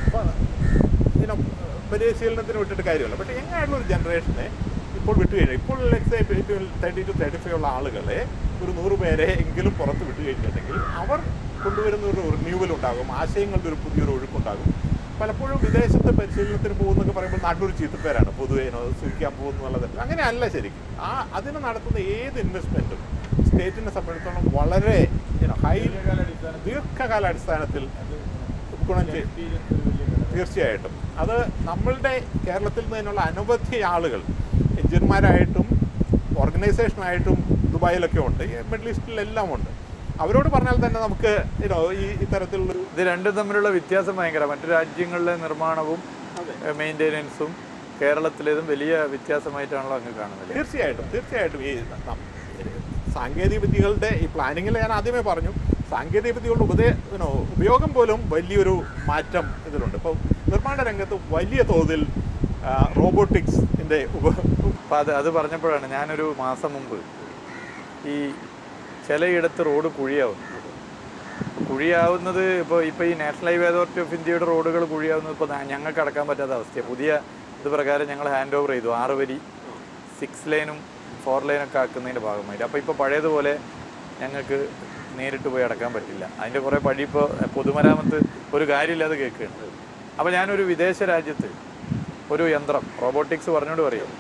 [SPEAKER 2] പരിശീലനത്തിന് വിട്ടിട്ട് കാര്യമല്ല. പക്ഷേ എങ്ങനെയുള്ള ഒരു ജനറേഷനെ ഇപ്പോൾ വിട്ടു കഴിഞ്ഞാൽ ഇപ്പോൾ let's thirty two thirty five ഉള്ള ആളുകളെ ഒരു നൂറ് പേരെ എങ്കിലും പുറത്ത് വിട്ടു കഴിഞ്ഞിട്ടുണ്ടെങ്കിൽ അവർ കൊണ്ടുവരുന്ന ഒരു റിന്യൂവൽ ഉണ്ടാകും, ആശയങ്ങളുടെ ഒരു പുതിയൊരു ഒഴുക്കുണ്ടാകും. പലപ്പോഴും വിദേശത്ത് പരിശീലനത്തിന് പോകുന്നൊക്കെ പറയുമ്പോൾ നാട്ടിലൊരു ചീത്തപ്പേരാണ് പൊതുവേ സൂക്ഷിക്കാൻ പോകുന്നു എന്നുള്ളത്. അങ്ങനെയല്ല ശരിക്കും. ആ അതിന് നടത്തുന്ന ഏത് ഇൻവെസ്റ്റ്മെൻറ്റും സ്റ്റേറ്റിനെ സംബന്ധിച്ചിടത്തോളം വളരെ ഹൈ ദീർഘകാല അടിസ്ഥാനത്തിൽ ഗുണം ചെയ്യും. തീർച്ചയായിട്ടും അത് നമ്മളുടെ കേരളത്തിൽ നിന്നുള്ള അനവധി ആളുകൾ എഞ്ചിനീയർമാരായിട്ടും ഓർഗനൈസേഷനായിട്ടും ദുബായിലൊക്കെ ഉണ്ട്, മിഡിൽ ഈസ്റ്റിലെല്ലാം ഉണ്ട്. അവരോട് പറഞ്ഞാൽ തന്നെ നമുക്ക് ഈ ഇത്തരത്തിലുള്ളൊരു
[SPEAKER 1] ഇത് രണ്ടും തമ്മിലുള്ള വ്യത്യാസം ഭയങ്കര. മറ്റു രാജ്യങ്ങളിലെ നിർമ്മാണവും മെയിൻ്റെനൻസും കേരളത്തിലേതും വലിയ വ്യത്യാസമായിട്ടാണല്ലോ അങ്ങ് കാണുന്നത്.
[SPEAKER 2] തീർച്ചയായിട്ടും തീർച്ചയായിട്ടും ഈ സാങ്കേതിക വിദ്യകളുടെ ഈ പ്ലാനിങ്ങിൽ ഞാൻ ആദ്യമേ പറഞ്ഞു, സാങ്കേതിക വിദ്യകളുടെ ഉപദേ ഉപയോഗം പോലും വലിയൊരു മാറ്റം ഇതിലുണ്ട്. ഇപ്പോൾ നിർമ്മാണ രംഗത്ത് വലിയ തോതിൽ റോബോട്ടിക്സിൻ്റെ ഉപ
[SPEAKER 1] അപ്പം അത് അത് പറഞ്ഞപ്പോഴാണ് ഞാനൊരു മാസം മുമ്പ് ഈ ചിലയിടത്ത് റോഡ് കുഴിയാവും. കുഴിയാവുന്നത് ഇപ്പോൾ ഇപ്പോൾ ഈ നാഷണൽ ഹൈവേ അതോറിറ്റി ഓഫ് ഇന്ത്യയുടെ റോഡുകൾ കുഴിയാവുന്നത് ഇപ്പോൾ ഞങ്ങൾക്ക് അടക്കാൻ പറ്റാത്ത അവസ്ഥയാണ്. പുതിയ ഇത് പ്രകാരം ഞങ്ങൾ ഹാൻഡ് ഓവർ ചെയ്തു ആറ് വരി സിക്സ് ലൈനും ഫോർ ലൈനൊക്കെ ആക്കുന്നതിൻ്റെ ഭാഗമായിട്ട്. അപ്പോൾ ഇപ്പോൾ പഴയതുപോലെ ഞങ്ങൾക്ക് നേരിട്ട് പോയി അടക്കാൻ പറ്റില്ല. അതിൻ്റെ കുറേ പഴി ഇപ്പോൾ പൊതുമരാമത്ത് ഒരു കാര്യമില്ലാതെ കേൾക്കുകയാണ്. അപ്പോൾ ഞാനൊരു വിദേശ രാജ്യത്ത് ഒരു യന്ത്രം റോബോട്ടിക്സ് പറഞ്ഞുകൊണ്ട് പറയും,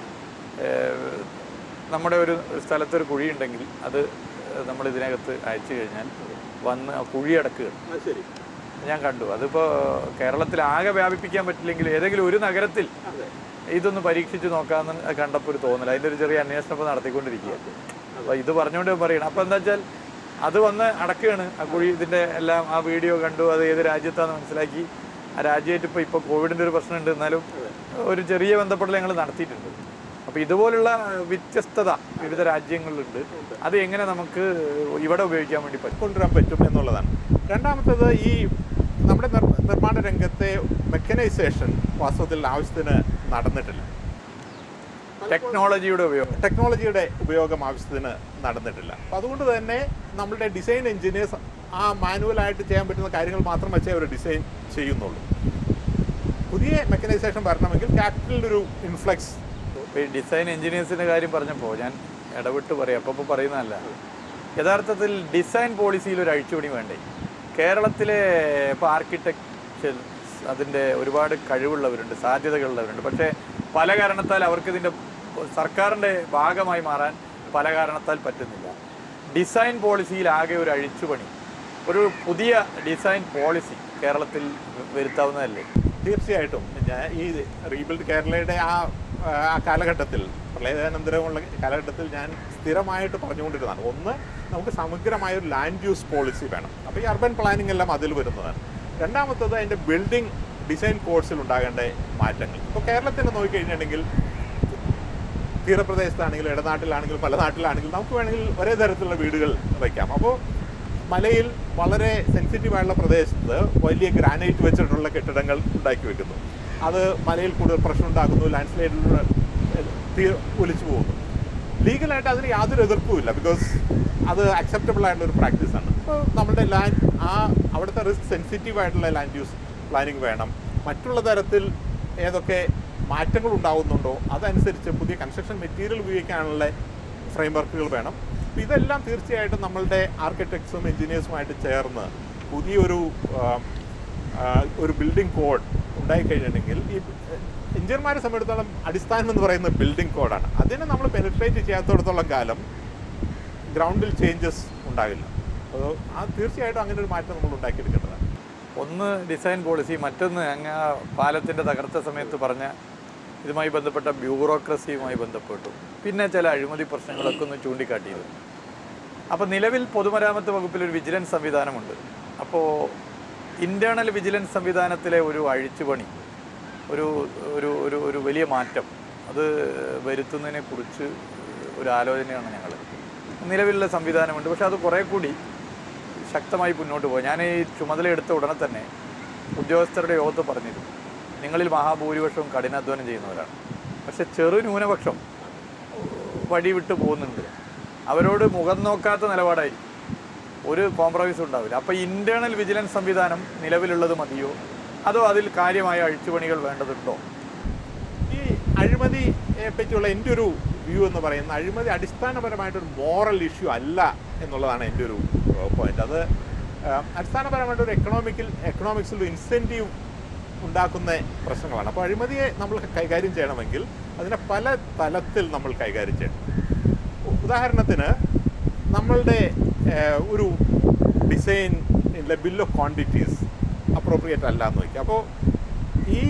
[SPEAKER 1] നമ്മുടെ ഒരു സ്ഥലത്തൊരു കുഴിയുണ്ടെങ്കിൽ അത് നമ്മൾ ഇതിനകത്ത് അയച്ചു കഴിഞ്ഞാൽ വന്ന് കുഴി അടക്കുകയാണ്.
[SPEAKER 2] ശരി,
[SPEAKER 1] ഞാൻ കണ്ടു. അതിപ്പോൾ കേരളത്തിൽ ആകെ വ്യാപിപ്പിക്കാൻ പറ്റില്ലെങ്കിൽ ഏതെങ്കിലും ഒരു നഗരത്തിൽ ഇതൊന്ന് പരീക്ഷിച്ച് നോക്കാമെന്ന് കണ്ടപ്പോൾ ഒരു തോന്നൽ. അതിൻ്റെ ഒരു ചെറിയ അന്വേഷണം ഇപ്പോൾ നടത്തിക്കൊണ്ടിരിക്കുക. അപ്പോൾ ഇത് പറഞ്ഞുകൊണ്ട് പറയണം. അപ്പോൾ എന്താ വെച്ചാൽ അത് വന്ന് അടക്കുകയാണ് ആ കുഴി. ഇതിൻ്റെ എല്ലാം ആ വീഡിയോ കണ്ടു, അത് ഏത് രാജ്യത്താണെന്ന് മനസ്സിലാക്കി. ആ രാജ്യമായിട്ട് ഇപ്പോൾ ഇപ്പോൾ കോവിഡിൻ്റെ ഒരു പ്രശ്നമുണ്ട്, എന്നാലും ഒരു ചെറിയ ബന്ധപ്പെടൽ ഞങ്ങൾ നടത്തിയിട്ടുണ്ട്. അപ്പോൾ ഇതുപോലുള്ള വ്യത്യസ്തത വിവിധ രാജ്യങ്ങളിലുണ്ട്. അത് എങ്ങനെ നമുക്ക് ഇവിടെ ഉപയോഗിക്കാൻ വേണ്ടി പറ്റും
[SPEAKER 2] കൊണ്ടുവരാൻ പറ്റും എന്നുള്ളതാണ്. രണ്ടാമത്തേത്, ഈ നമ്മുടെ നിർമ്മാണ രംഗത്തെ മെക്കനൈസേഷൻ വാസ്തവത്തിൽ ആവശ്യത്തിന് നടന്നിട്ടില്ല.
[SPEAKER 1] ടെക്നോളജിയുടെ ഉപയോഗം
[SPEAKER 2] ടെക്നോളജിയുടെ ഉപയോഗം ആവശ്യത്തിന് നടന്നിട്ടില്ല. അപ്പം അതുകൊണ്ട് തന്നെ നമ്മളുടെ ഡിസൈൻ എഞ്ചിനീയേഴ്സ് ആ മാനുവലായിട്ട് ചെയ്യാൻ പറ്റുന്ന കാര്യങ്ങൾ മാത്രം വെച്ചേ അവർ ഡിസൈൻ ചെയ്യുന്നുള്ളൂ. പുതിയ മെക്കനൈസേഷൻ വരണമെങ്കിൽ ക്യാപിറ്റലിൻ്റെ ഇൻഫ്ലക്സ്.
[SPEAKER 1] ഇപ്പോൾ ഈ ഡിസൈൻ എഞ്ചിനീയേഴ്സിൻ്റെ കാര്യം പറഞ്ഞപ്പോൾ ഞാൻ ഇടവിട്ട് പറയാം, അപ്പോൾ ഇപ്പോൾ പറയുന്നതല്ല. യഥാർത്ഥത്തിൽ ഡിസൈൻ പോളിസിയിൽ ഒരു അഴിച്ചുപണി വേണ്ടേ? കേരളത്തിലെ ഇപ്പോൾ ആർക്കിടെക്ചർ അതിൻ്റെ ഒരുപാട് കഴിവുള്ളവരുണ്ട്, സാധ്യതകളുള്ളവരുണ്ട്. പക്ഷേ പല കാരണത്താൽ അവർക്കിതിൻ്റെ സർക്കാരിൻ്റെ ഭാഗമായി മാറാൻ പല കാരണത്താൽ പറ്റുന്നില്ല. ഡിസൈൻ പോളിസിയിൽ ആകെ ഒരു അഴിച്ചുപണി, ഒരു പുതിയ ഡിസൈൻ പോളിസി കേരളത്തിൽ വരുത്താവുന്നതല്ലേ?
[SPEAKER 2] തീർച്ചയായിട്ടും. ഞാൻ ഈ റീബിൽഡ് കേരളയുടെ ആ ആ കാലഘട്ടത്തിൽ, പ്രളയാനന്തരമുള്ള കാലഘട്ടത്തിൽ ഞാൻ സ്ഥിരമായിട്ട് പറഞ്ഞുകൊണ്ടിരുന്നതാണ്. ഒന്ന്, നമുക്ക് സമഗ്രമായ ഒരു ലാൻഡ് യൂസ് പോളിസി വേണം. അപ്പോൾ ഈ അർബൻ പ്ലാനിംഗ് എല്ലാം അതിൽ വരുന്നതാണ്. രണ്ടാമത്തത്, അതിൻ്റെ ബിൽഡിംഗ് ഡിസൈൻ കോഴ്സിൽ ഉണ്ടാകേണ്ട മാറ്റങ്ങൾ. ഇപ്പോൾ കേരളത്തിൽ നോക്കിക്കഴിഞ്ഞിട്ടുണ്ടെങ്കിൽ തീരപ്രദേശത്താണെങ്കിലും ഇടനാട്ടിലാണെങ്കിലും പല നാട്ടിലാണെങ്കിലും നമുക്ക് വേണമെങ്കിൽ ഒരേ തരത്തിലുള്ള വീടുകൾ വയ്ക്കാം. അപ്പോൾ മലയിൽ വളരെ സെൻസിറ്റീവായുള്ള പ്രദേശത്ത് വലിയ ഗ്രാനൈറ്റ് വെച്ചിട്ടുള്ള കെട്ടിടങ്ങൾ ഉണ്ടാക്കി വെക്കുന്നു. അത് മലയിൽ കൂടുതൽ പ്രശ്നം ഉണ്ടാക്കുന്നു, ലാൻഡ് സ്ലൈഡിലൂടെ തീ ഒലിച്ചു പോകുന്നു. ലീഗലായിട്ട് അതിന് യാതൊരു എതിർപ്പുമില്ല, ബിക്കോസ് അത് അക്സെപ്റ്റബിൾ ആയിട്ടുള്ളൊരു പ്രാക്ടീസാണ്. അപ്പോൾ നമ്മുടെ ലാൻഡ് ആ അവിടുത്തെ റിസ്ക് സെൻസിറ്റീവ് ആയിട്ടുള്ള ലാൻഡ് യൂസ് പ്ലാനിങ് വേണം. മറ്റുള്ള തരത്തിൽ ഏതൊക്കെ മാറ്റങ്ങൾ ഉണ്ടാകുന്നുണ്ടോ അതനുസരിച്ച് പുതിയ കൺസ്ട്രക്ഷൻ മെറ്റീരിയൽ ഉപയോഗിക്കാനുള്ള ഫ്രെയിം വർക്കുകൾ വേണം. അപ്പോൾ ഇതെല്ലാം തീർച്ചയായിട്ടും നമ്മളുടെ ആർക്കിടെക്ട്സും എഞ്ചിനീയേഴ്സുമായിട്ട് ചേർന്ന് പുതിയൊരു ഒരു ബിൽഡിംഗ് കോഡ് ഉണ്ടായിക്കഴിഞ്ഞിട്ടുണ്ടെങ്കിൽ, ഈ എഞ്ചിനീയർമാരെ സംബന്ധിച്ചിടത്തോളം അടിസ്ഥാനം എന്ന് പറയുന്നത് ബിൽഡിംഗ് കോഡാണ്. അതിനെ നമ്മൾ പെനിട്രേറ്റ് ചെയ്യാത്തിടത്തോളം കാലം ഗ്രൗണ്ടിൽ ചേഞ്ചസ് ഉണ്ടാകില്ല. അപ്പോൾ ആ തീർച്ചയായിട്ടും അങ്ങനെ ഒരു മാറ്റം നമ്മൾ ഉണ്ടാക്കിയെടുക്കേണ്ടതാണ്.
[SPEAKER 1] ഒന്ന് ഡിസൈൻ പോളിസി, മറ്റൊന്ന് അങ്ങ് ആ പാലത്തിൻ്റെ തകർച്ച സമയത്ത് പറഞ്ഞ ഇതുമായി ബന്ധപ്പെട്ട ബ്യൂറോക്രസിയുമായി ബന്ധപ്പെട്ടു. പിന്നെ ചില അഴിമതി പ്രശ്നങ്ങളൊക്കെ ഒന്ന് ചൂണ്ടിക്കാട്ടിയത്. അപ്പോൾ നിലവിൽ പൊതുമരാമത്ത് വകുപ്പിലൊരു വിജിലൻസ് സംവിധാനമുണ്ട്. അപ്പോൾ ഇൻറ്റേർണൽ വിജിലൻസ് സംവിധാനത്തിലെ ഒരു അഴിച്ചുപണി, ഒരു ഒരു ഒരു ഒരു വലിയ മാറ്റം അത് വരുത്തുന്നതിനെ കുറിച്ച് ഒരു ആലോചനയാണ് ഞങ്ങൾ. നിലവിലുള്ള സംവിധാനമുണ്ട്, പക്ഷേ അത് കുറേ കൂടി ശക്തമായി മുന്നോട്ട് പോകും. ഞാൻ ഈ ചുമതല എടുത്ത ഉടനെ തന്നെ ഉദ്യോഗസ്ഥരുടെ യോഗത്ത് പറഞ്ഞിരുന്നു, നിങ്ങളിൽ മഹാഭൂരിപക്ഷവും കഠിനാധ്വാനം ചെയ്യുന്നവരാണ്, പക്ഷെ ചെറു ന്യൂനപക്ഷം വഴി വിട്ട് പോകുന്നുണ്ട്. അവരോട് മുഖം നോക്കാത്ത നിലപാടായിരിക്കും, ഒരു കോംപ്രമൈസും ഉണ്ടാവില്ല. അപ്പോൾ ഇൻറ്റേർണൽ വിജിലൻസ് സംവിധാനം നിലവിലുള്ളത് മതിയോ, അതോ അതിൽ കാര്യമായ അഴിച്ചുപണികൾ വേണ്ടതുണ്ടോ?
[SPEAKER 2] ഈ അഴിമതിയെ പറ്റിയുള്ള എൻ്റെ ഒരു വ്യൂ എന്ന് പറയുന്നത്, അഴിമതി അടിസ്ഥാനപരമായിട്ടൊരു മോറൽ ഇഷ്യൂ അല്ല എന്നുള്ളതാണ് എൻ്റെ ഒരു പോയിന്റ്. അത് അടിസ്ഥാനപരമായിട്ടൊരു എക്കണോമിക്കൽ എക്കണോമിക്സിൽ ഇൻസെൻറ്റീവ് ഉണ്ടാക്കുന്ന പ്രശ്നങ്ങളാണ്. അപ്പോൾ അഴിമതിയെ നമ്മൾ കൈകാര്യം ചെയ്യണമെങ്കിൽ അതിനെ പല തലത്തിൽ നമ്മൾ കൈകാര്യം ചെയ്യണം. ഉദാഹരണത്തിന്, നമ്മളുടെ ഒരു ഡിസൈനിലെ ബിൽ ഓഫ് ക്വാണ്ടിറ്റീസ് അപ്രോപ്രിയേറ്റ് അല്ല എന്ന് വയ്ക്കുക. അപ്പോൾ ഈ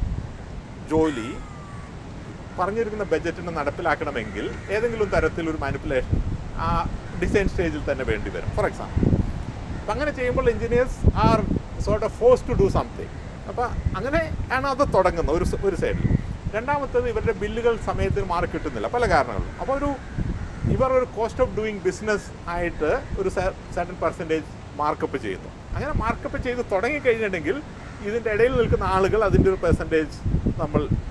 [SPEAKER 2] ജോലി പറഞ്ഞിരിക്കുന്ന ബഡ്ജറ്റിന് നടപ്പിലാക്കണമെങ്കിൽ ഏതെങ്കിലും തരത്തിലൊരു മാനിപ്പുലേഷൻ ആ ഡിസൈൻ സ്റ്റേജിൽ തന്നെ വേണ്ടി വരും. ഫോർ എക്സാമ്പിൾ, അപ്പം അങ്ങനെ ചെയ്യുമ്പോൾ engineers are sort of force to do something. അപ്പോൾ അങ്ങനെ ആണ് അത് തുടങ്ങുന്നത് ഒരു ഒരു സൈഡിൽ. രണ്ടാമത്തേത്, ഇവരുടെ ബില്ലുകൾ സമയത്തിന് മാറി കിട്ടുന്നില്ല പല കാരണങ്ങളും. അപ്പോൾ ഒരു ഇവർ ഒരു കോസ്റ്റ് ഓഫ് ഡൂയിങ് ബിസിനസ് ആയിട്ട് ഒരു സർട്ടൻ പെർസെൻറ്റേജ് മാർക്കപ്പ് ചെയ്യുന്നു. അങ്ങനെ മാർക്കപ്പ് ചെയ്ത് തുടങ്ങിക്കഴിഞ്ഞിട്ടുണ്ടെങ്കിൽ ഇതിൻ്റെ ഇടയിൽ നിൽക്കുന്ന ആളുകൾ അതിൻ്റെ ഒരു പെർസെൻറ്റേജ് നമ്മൾ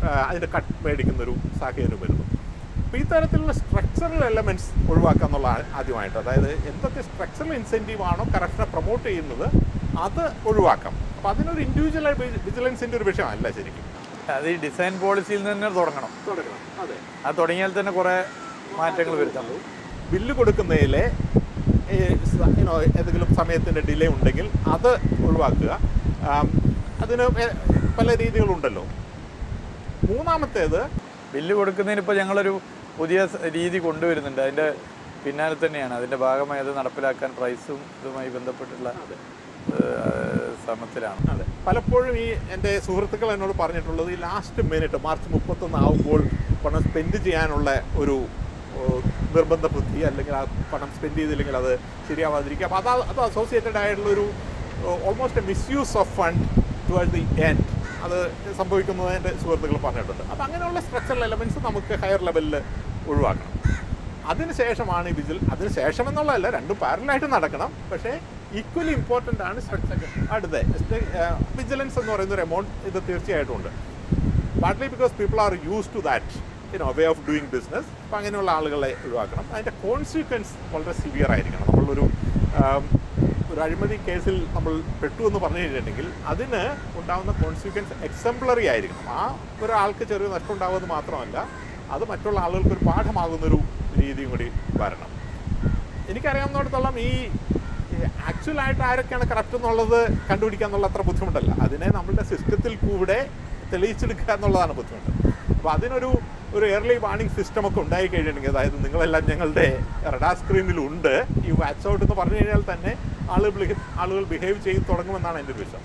[SPEAKER 2] അതിൻ്റെ കട്ട് മേടിക്കുന്നൊരു സാഹചര്യം വരുന്നു. അപ്പോൾ ഈ തരത്തിലുള്ള സ്ട്രക്ചറൽ എലമെൻറ്റ്സ് ഒഴിവാക്കുക എന്നുള്ളതാണ് ആദ്യമായിട്ട്. അതായത് എന്തൊക്കെ സ്ട്രക്ചറൽ ഇൻസെൻറ്റീവ് ആണോ കറപ്ഷനെ പ്രൊമോട്ട് ചെയ്യുന്നത് അത് ഒഴിവാക്കാം. അപ്പോൾ അതിനൊരു ഇൻഡിവിജ്വൽ വിജിലൻസിൻ്റെ ഒരു വിഷയമല്ല ശരിക്കും.
[SPEAKER 1] അത് ഈ ഡിസൈൻ പോളിസിയിൽ നിന്ന് തന്നെ തുടങ്ങണം
[SPEAKER 2] തുടങ്ങണം അതെ.
[SPEAKER 1] അത് തുടങ്ങിയാൽ തന്നെ കുറേ മാറ്റങ്ങൾ വരുത്തുള്ളൂ.
[SPEAKER 2] ബില്ല് കൊടുക്കുന്നതിലെ ഏതെങ്കിലും സമയത്തിൻ്റെ ഡിലേ ഉണ്ടെങ്കിൽ അത് ഒഴിവാക്കുക. അതിന് പല രീതികളുണ്ടല്ലോ. മൂന്നാമത്തേത്
[SPEAKER 1] ബില്ല് കൊടുക്കുന്നതിന് ഇപ്പോൾ ഞങ്ങളൊരു പുതിയ രീതി കൊണ്ടുവരുന്നുണ്ട്. അതിൻ്റെ പിന്നാലെ തന്നെയാണ് അതിൻ്റെ ഭാഗമായി അത് നടപ്പിലാക്കാൻ പ്രൈസും ഇതുമായി ബന്ധപ്പെട്ടുള്ള ശ്രമത്തിലാണ്.
[SPEAKER 2] അതെ, പലപ്പോഴും ഈ എൻ്റെ സുഹൃത്തുക്കൾ എന്നോട് പറഞ്ഞിട്ടുള്ളത് ഈ ലാസ്റ്റ് മിനിറ്റ് മാർച്ച് മുപ്പത്തൊന്ന് ആവുമ്പോൾ പണം സ്പെൻഡ് ചെയ്യാനുള്ള ഒരു നിർബന്ധ ബുദ്ധി, അല്ലെങ്കിൽ ആ പണം സ്പെൻഡ് ചെയ്തില്ലെങ്കിൽ അത് ശരിയാവാതിരിക്കുക. അപ്പോൾ അത് അത് അസോസിയേറ്റഡ് ആയിട്ടുള്ളൊരു almost a misuse of fund toward the end അത് സംഭവിക്കുന്നത് എൻ്റെ സുഹൃത്തുക്കൾ പറഞ്ഞിട്ടുണ്ട്. അപ്പോൾ അങ്ങനെയുള്ള സ്ട്രക്ചറൽ എലമെൻറ്റ്സ് നമുക്ക് ഹയർ ലെവലിൽ ഒഴിവാക്കണം. അതിനുശേഷമാണ് ഈ വിജിൽ അതിന് ശേഷം എന്നുള്ളതല്ല, രണ്ടും പാരലായിട്ട് നടക്കണം. പക്ഷേ ഈക്വലി ഇമ്പോർട്ടൻ്റ് ആണ് സ്ട്രക്ചർ. അടുത്ത വിജിലൻസ് എന്ന് പറയുന്ന ഒരു എമൗണ്ട് ഇത് തീർച്ചയായിട്ടും ഉണ്ട്. Partly because people are used to that you know way of doing business. അപ്പോൾ അങ്ങനെയുള്ള ആളുകളെ ഒഴിവാക്കണം. അതിൻ്റെ കോൺസിക്വൻസ് വളരെ സിവിയർ ആയിരിക്കണം. നമ്മളൊരു ഒരു അഴിമതി കേസിൽ നമ്മൾ പെട്ടു എന്ന് പറഞ്ഞു കഴിഞ്ഞിട്ടുണ്ടെങ്കിൽ അതിന് ഉണ്ടാകുന്ന കോൺസിക്വൻസ് എക്സംപ്ലറി ആയിരിക്കണം. ആ ഒരാൾക്ക് ചെറിയ നഷ്ടം ഉണ്ടാകുന്നത് മാത്രമല്ല, അത് മറ്റുള്ള ആളുകൾക്ക് ഒരു പാഠമാകുന്നൊരു രീതിയും കൂടി വരണം. എനിക്കറിയാവുന്നിടത്തോളം ഈ ആക്ച്വലായിട്ട് ആരൊക്കെയാണ് കറക്റ്റ് എന്നുള്ളത് കണ്ടുപിടിക്കുക എന്നുള്ള അത്ര ബുദ്ധിമുട്ടല്ല. അതിനെ നമ്മളുടെ സിസ്റ്റത്തിൽ കൂടെ തെളിയിച്ചെടുക്കുക എന്നുള്ളതാണ് ബുദ്ധിമുട്ട്. അപ്പോൾ അതിനൊരു ഒരു എയർലി വാർണിംഗ് സിസ്റ്റമൊക്കെ ഉണ്ടായി കഴിഞ്ഞിട്ടുണ്ടെങ്കിൽ, അതായത് നിങ്ങളെല്ലാം ഞങ്ങളുടെ റഡാർ സ്ക്രീനിലുണ്ട്, ഈ വാച്ച് ഔട്ട് എന്ന് പറഞ്ഞു കഴിഞ്ഞാൽ തന്നെ ആളുകൾ ആളുകൾ ബിഹേവ് ചെയ്ത് തുടങ്ങുമെന്നാണ് എൻ്റെ ഒരു വിശ്വാസം.